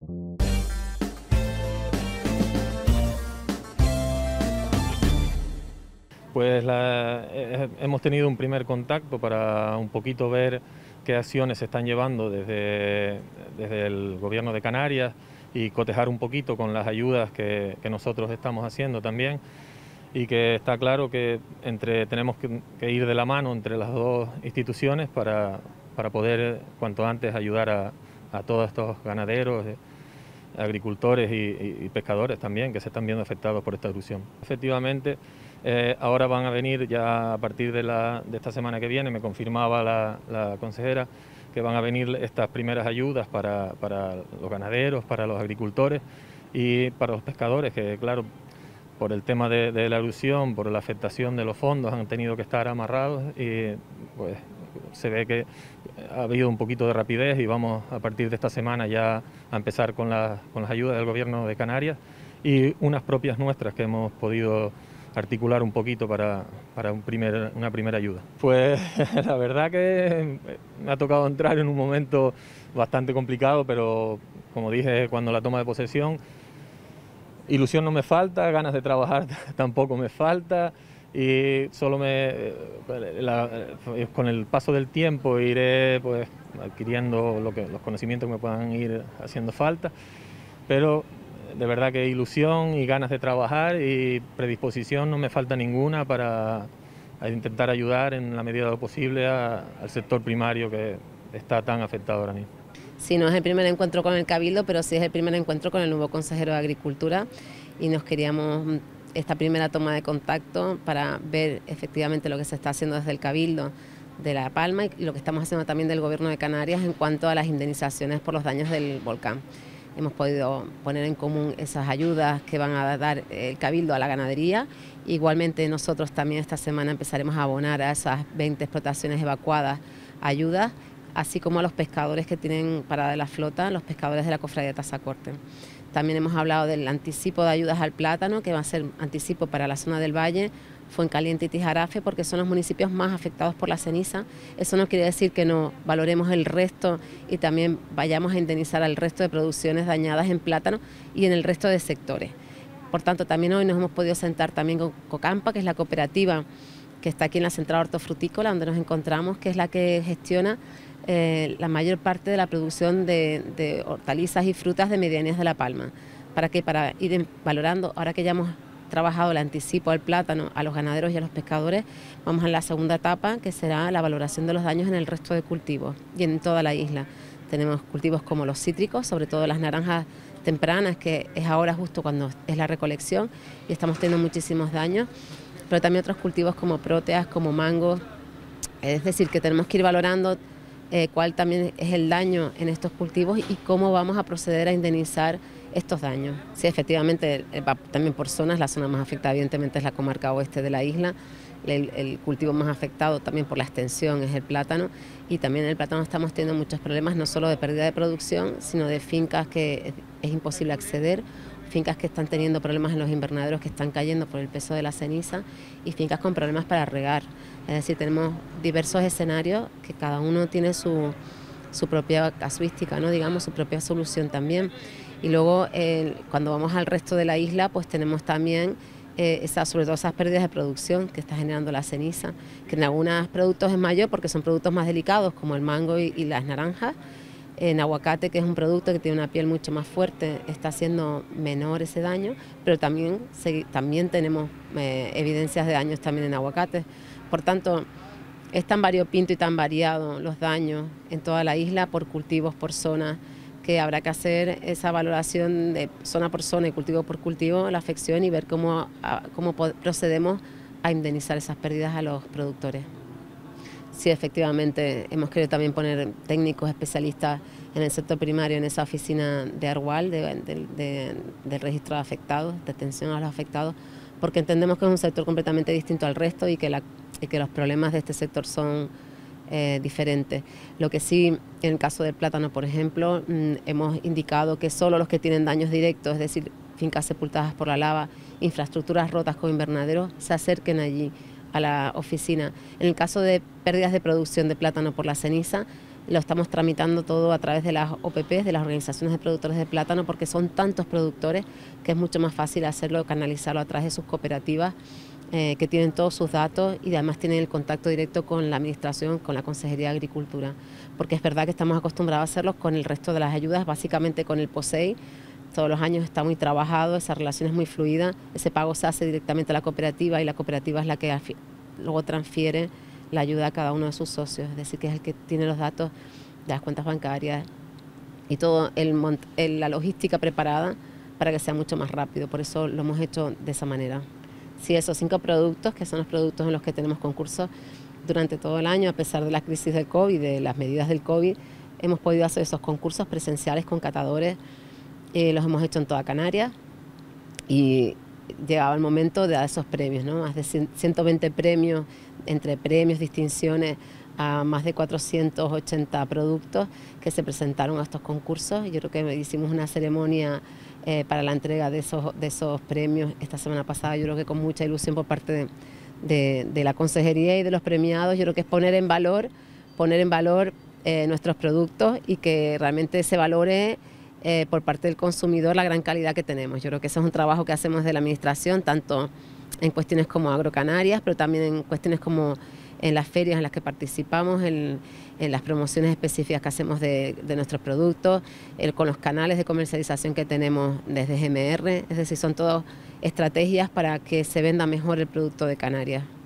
Pues hemos tenido un primer contacto para un poquito ver qué acciones se están llevando desde el Gobierno de Canarias y cotejar un poquito con las ayudas que nosotros estamos haciendo también, y que está claro que tenemos que ir de la mano entre las dos instituciones para poder cuanto antes ayudar a todos estos ganaderos, agricultores y pescadores también, que se están viendo afectados por esta erupción. Efectivamente, ahora van a venir ya a partir de esta semana que viene, me confirmaba la consejera, que van a venir estas primeras ayudas para los ganaderos, para los agricultores y para los pescadores, que claro, por el tema de la erupción, por la afectación de los fondos, han tenido que estar amarrados, y pues se ve que ha habido un poquito de rapidez y vamos a partir de esta semana ya a empezar con las ayudas del Gobierno de Canarias y unas propias nuestras que hemos podido articular un poquito para una primera ayuda. Pues la verdad que me ha tocado entrar en un momento bastante complicado, pero como dije cuando la toma de posesión, ilusión no me falta, ganas de trabajar tampoco me falta, y solo con el paso del tiempo iré pues adquiriendo los conocimientos que me puedan ir haciendo falta, pero de verdad que ilusión y ganas de trabajar y predisposición no me falta ninguna para intentar ayudar en la medida de lo posible al sector primario que está tan afectado ahora mismo. Sí, no es el primer encuentro con el Cabildo, pero sí es el primer encuentro con el nuevo consejero de Agricultura, y nos queríamos esta primera toma de contacto para ver efectivamente lo que se está haciendo desde el Cabildo de La Palma y lo que estamos haciendo también del Gobierno de Canarias en cuanto a las indemnizaciones por los daños del volcán. Hemos podido poner en común esas ayudas que van a dar el Cabildo a la ganadería. Igualmente nosotros también esta semana empezaremos a abonar a esas 20 explotaciones evacuadas ayudas, así como a los pescadores que tienen parada de la flota, los pescadores de la Cofradía de Tazacorte. También hemos hablado del anticipo de ayudas al plátano, que va a ser anticipo para la zona del Valle, Fuencaliente y Tijarafe, porque son los municipios más afectados por la ceniza. Eso no quiere decir que no valoremos el resto y también vayamos a indemnizar al resto de producciones dañadas en plátano y en el resto de sectores. Por tanto, también hoy nos hemos podido sentar también con Cocampa, que es la cooperativa que está aquí en la central hortofrutícola, donde nos encontramos, que es la que gestiona la mayor parte de la producción de hortalizas y frutas de medianías de La Palma. ¿Para qué? Para ir valorando, ahora que ya hemos trabajado el anticipo al plátano, a los ganaderos y a los pescadores, vamos a la segunda etapa, que será la valoración de los daños en el resto de cultivos y en toda la isla. Tenemos cultivos como los cítricos, sobre todo las naranjas tempranas, que es ahora justo cuando es la recolección y estamos teniendo muchísimos daños, pero también otros cultivos como próteas, como mangos. Es decir, que tenemos que ir valorando cuál también es el daño en estos cultivos y cómo vamos a proceder a indemnizar estos daños. Sí, efectivamente, va también por zonas, la zona más afectada evidentemente es la comarca oeste de la isla, el cultivo más afectado también por la extensión es el plátano, y también en el plátano estamos teniendo muchos problemas, no solo de pérdida de producción, sino de fincas que es imposible acceder, fincas que están teniendo problemas en los invernaderos que están cayendo por el peso de la ceniza, y fincas con problemas para regar. Es decir, tenemos diversos escenarios que cada uno tiene su propia casuística, ¿no? Digamos, su propia solución también. Y luego cuando vamos al resto de la isla, pues tenemos también sobre todo esas pérdidas de producción que está generando la ceniza, que en algunos productos es mayor porque son productos más delicados como el mango y las naranjas. En aguacate, que es un producto que tiene una piel mucho más fuerte, está haciendo menor ese daño, pero también tenemos evidencias de daños también en aguacate. Por tanto, es tan variopinto y tan variado los daños en toda la isla por cultivos, por zonas, que habrá que hacer esa valoración de zona por zona y cultivo por cultivo, la afección, y ver cómo procedemos a indemnizar esas pérdidas a los productores. Sí, efectivamente, hemos querido también poner técnicos especialistas en el sector primario, en esa oficina de Argual, del registro de afectados, de atención a los afectados, porque entendemos que es un sector completamente distinto al resto y que los problemas de este sector son diferentes. Lo que sí, en el caso del plátano, por ejemplo, hemos indicado que solo los que tienen daños directos, es decir, fincas sepultadas por la lava, infraestructuras rotas con invernaderos, se acerquen allí a la oficina. En el caso de pérdidas de producción de plátano por la ceniza, Lo estamos tramitando todo a través de las OPPs, de las organizaciones de productores de plátano, porque son tantos productores que es mucho más fácil hacerlo, canalizarlo a través de sus cooperativas, que tienen todos sus datos y además tienen el contacto directo con la administración, con la Consejería de Agricultura, porque es verdad que estamos acostumbrados a hacerlos con el resto de las ayudas, básicamente con el POSEI. Todos los años está muy trabajado, esa relación es muy fluida, ese pago se hace directamente a la cooperativa y la cooperativa es la que luego transfiere la ayuda a cada uno de sus socios, es decir, que es el que tiene los datos de las cuentas bancarias y toda la logística preparada para que sea mucho más rápido, por eso lo hemos hecho de esa manera. Sí, esos 5 productos, que son los productos en los que tenemos concursos durante todo el año, a pesar de la crisis del COVID, de las medidas del COVID, hemos podido hacer esos concursos presenciales con catadores, los hemos hecho en toda Canarias y llegaba el momento de dar esos premios, ¿no? Más de 120 premios, entre premios, distinciones, a más de 480 productos que se presentaron a estos concursos. Yo creo que hicimos una ceremonia para la entrega de esos premios esta semana pasada, yo creo que con mucha ilusión por parte de la Consejería y de los premiados. Yo creo que es poner en valor nuestros productos y que realmente se valore por parte del consumidor la gran calidad que tenemos. Yo creo que eso es un trabajo que hacemos desde la Administración, tanto en cuestiones como Agrocanarias, pero también en cuestiones como en las ferias en las que participamos, en las promociones específicas que hacemos de nuestros productos, con los canales de comercialización que tenemos desde GMR, es decir, son todas estrategias para que se venda mejor el producto de Canarias.